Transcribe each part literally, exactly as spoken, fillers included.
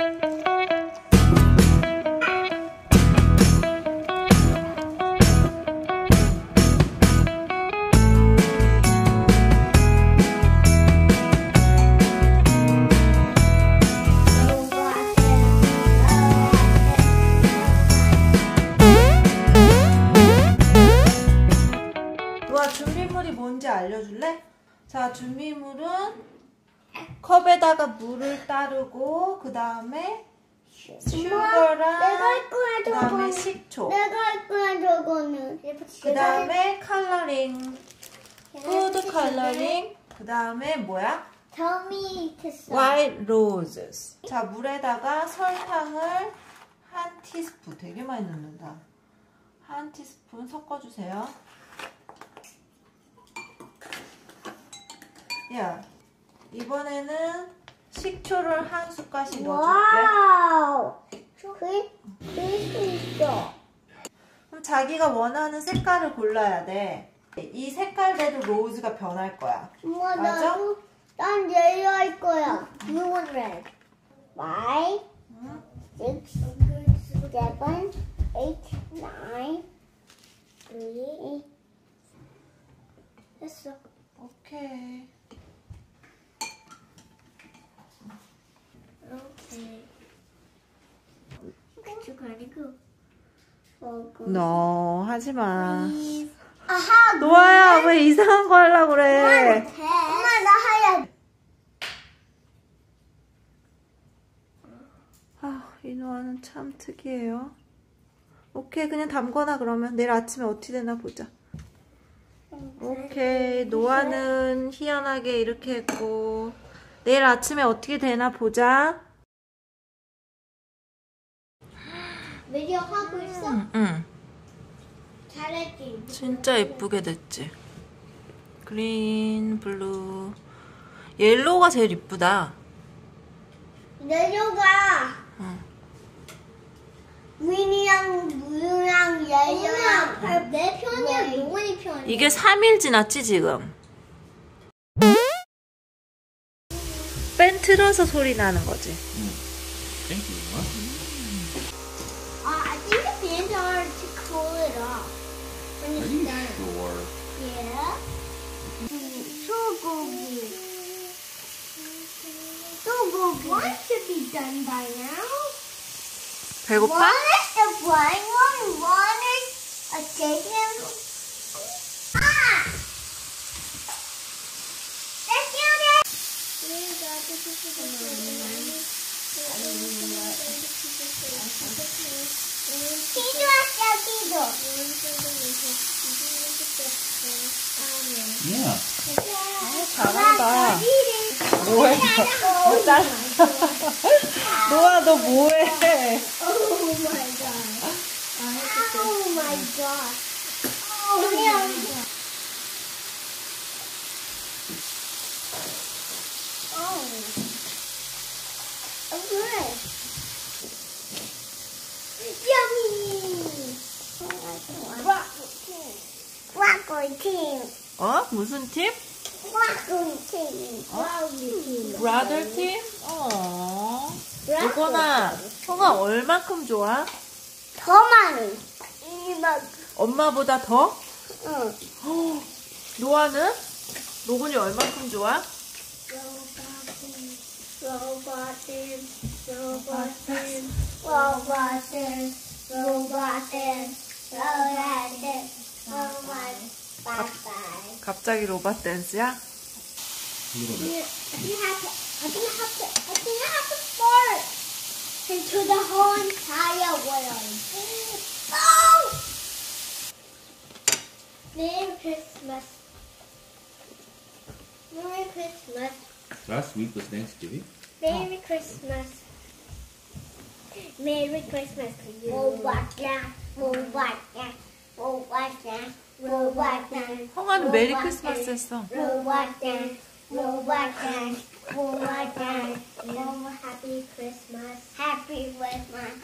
준비물이 뭔지 알려줄래? 자, 준비물은 컵에다가 물을 따르고 그 다음에 슈거랑 그 다음에 식초, 내가 할 거야 저거는. 그 다음에 컬러링, 푸드 컬러링, 그 다음에 뭐야? 토미토. 화이트 로즈스. 자, 물에다가 설탕을 한 티스푼, 되게 많이 넣는다. 한 티스푼 섞어주세요. 야, 이번에는 식초를 한 숟갈씩 넣어줄게. 와우. 그, 그수 있어. 그럼 자기가 원하는 색깔을 골라야 돼. 이 색깔대로 로즈가 변할 거야. 엄마, 맞아? 나도, 난 옐로 할 거야. You want red. Five, 응? six, seven, eight, nine, three. 됐어. 오케이. 오케이. 그쪽 아니고. 먹고. 너 하지마. 아하. 노아야, 왜 이상한 거 하려고 그래? 엄마 나 하야. 아, 이 노아는 참 특이해요. 오케이, 그냥 담거나 그러면 내일 아침에 어떻게 되나 보자. 오케이, 노아는 희한하게 이렇게 했고 내일 아침에 어떻게 되나 보자. 미디어 하고 있어? 응, 응. 잘했지. 진짜 예쁘게 됐지. 그린, 블루, 옐로우가 제일 이쁘다. 옐로우가 응. 그린이랑 블루랑 옐로우랑 내 편이야, 노은이 편이야. 이게 삼 일 지났지 지금? 팬 틀어서 소리 나는 거지. Thank you. What? Uh, I think the fans are to cool it off when Are it's you done. sure? Yeah. 소고기. 소고기. One should be done by now. 배고파? One is the flying one. One is a chicken. Ah! Let's do this. 피도 왔어, 피도. Yeah. 잘한다. 뭐해? 뭐 짜? 노아 너 뭐해? Oh my god. Oh my god. Oh my god. Oh. Oh good. Yummy. Broccoli team. 어? 무슨 팀? Broccoli team. Broccoli team. 브라더 팀? 어. 이거나 형아 얼만큼 좋아? 더 많이. 이만큼. 엄마보다 더? 응. 노아는? 노군이 얼만큼 좋아? 로봇은 로봇은 로봇은 로봇은 로봇은 로봇 빠빠이. 갑자기 로봇 댄스야? A little bit. I think I have to. I think I have to. I think I have to fart into the whole entire world. Oh! Merry Christmas. Merry Christmas. Last week was Thanksgiving. Merry Christmas. Merry Christmas to you. Robot야, robot야, robot야, robot야. 형아는 메리 크리스마스 했어. Robot야, robot야, robot야. Happy Christmas. Happy Christmas.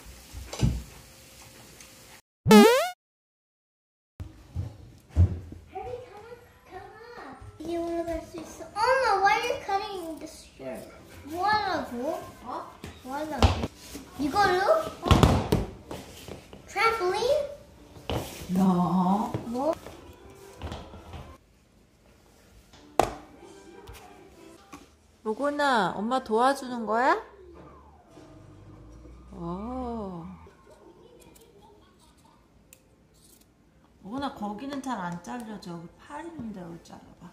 Hurry, come on, come on. You want to go see some? Oh no, why are you cutting the shirt? 뭐하라고? 어? 맞아. 이걸로? 트램폴린? 야. 뭐? 로고나, 엄마 도와주는 거야? 오. 로고나, 거기는 잘 안 잘려져. 여기 팔 있는데 여기 잘라봐.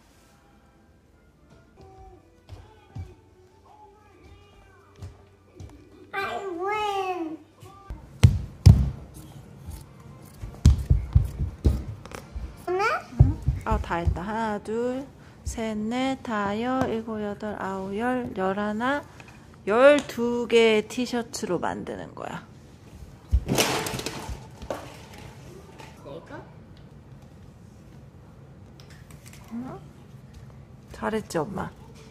I win. 하나? 아, 다 했다. 하나, 둘, 셋, 넷, 다여, 일곱, 여덟, 아홉, 열, 열하나, 열두 개의 티셔츠로 만드는 거야. 내가? 응? 잘했지, 엄마?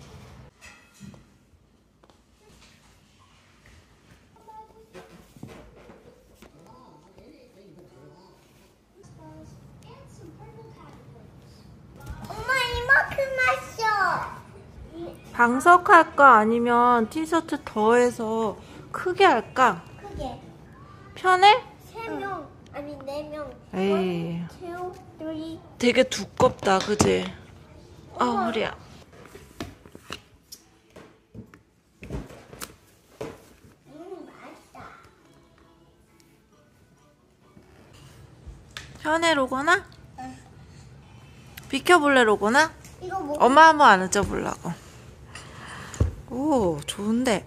엄마 이만큼 났어. 방석할까? 아니면 티셔츠 더해서 크게 할까? 크게. 편해? 세 명 아니 네 명. 에이, two, three. 되게 두껍다, 그지? 아, 허리야. 음 맛있다. 편해, 로고나? 비켜볼래, 로고나? 이거 뭐? 엄마 한번 앉아보려고. 오, 좋은데.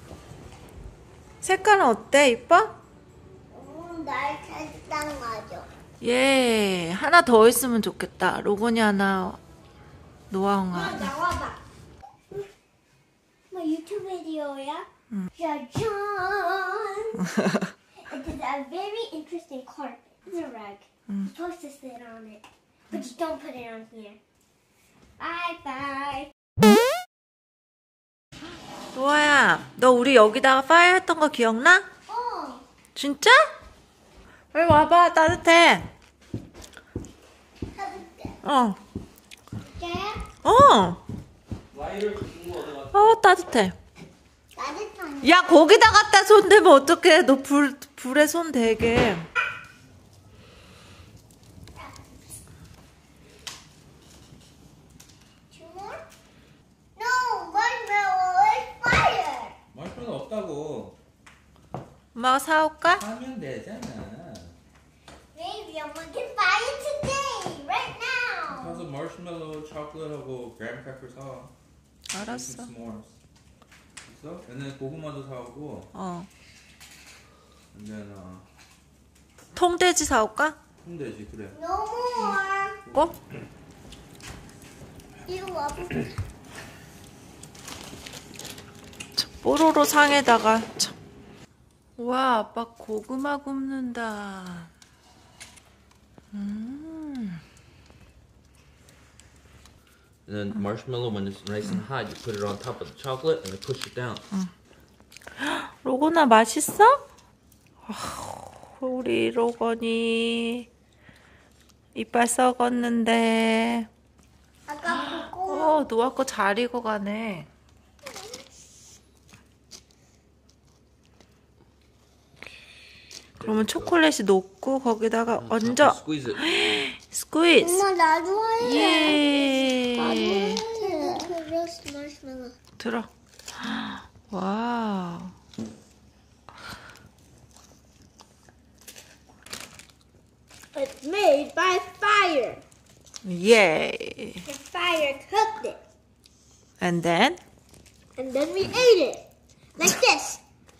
색깔은 어때? 이뻐? 음, 날 살짝 맞아. 예, 하나 더 있으면 좋겠다. 로건이 하나, 노아홍 엄마 하나. 나와봐. 뭐 유튜브 비디오야? 짜잔. It is a very interesting carpet. It's a rug. You're supposed to sit on it, but you don't put it on here. Bye bye. 노아야, 너 우리 여기다가 파일 했던 거 기억나? 어. 진짜? 빨리 와봐, 따뜻해. 해볼게. 어, 자, 어, 어, 따뜻해. 따뜻한. 야, 거기다 갖다 손 대면 어떡해. 너 불, 불에 손 대게. Two more? No, marshmallow is fire. 마시멜로 없다고. 엄마가 사올까? 하면 되잖아. Maybe I'm gonna get fire today, right now. 가서 마시멜로, 초콜릿하고 그램 크래커 사. 알았어. s'mores. 있어? 얘는 고구마도 사오고. 어. and then 어, 통돼지 사올까? 홍돼지 그래. No more. 뭐? 이거 와봐. 참, 뽀로로 상에다가 참. 와, 아빠 고구마 굽는다. 음. And then marshmallow, when it's nice and hot, you put it on top of the chocolate and then push it down. 로건아, 맛있어? 아, 우리 로건이 이빨 썩었는데. 아까 보고. 어, 노아 거 잘 익어가네. 그러면 초콜릿이 녹고 거기다가 얹어. Squeeze it. 스퀴즈. 엄마 나도 할래. 예. 나도 로스트 마시멜로. 들어. 와우. It's made by fire. 예. The fire cooked it, And then and then we ate it like this.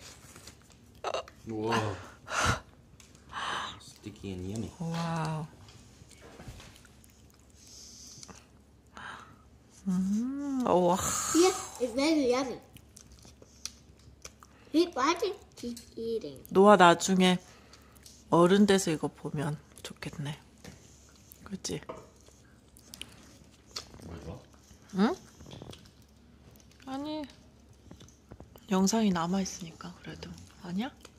Whoa. Sticky and yummy. 와우. 음, 우와. Yeah, it's very yummy. Keep watching, keep eating. 노아 나중에 어른 돼서 이거 보면 좋겠네. 그치? 응? 아니, 영상이 남아있으니까 그래도. 아니야?